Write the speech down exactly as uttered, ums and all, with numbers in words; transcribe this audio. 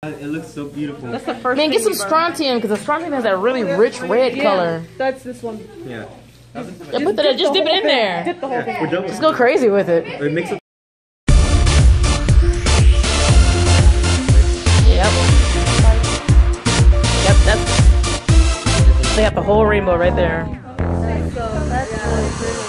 It looks so beautiful. That's the first. Man, get some strontium because the strontium has that really rich red yeah, color. That's this one. Yeah. Yeah, put that. Just dip it in there. Dip the whole Yeah, thing. Just go crazy with it. It makes it. Yep. Yep. That's. They have the whole rainbow right there. So that's really pretty.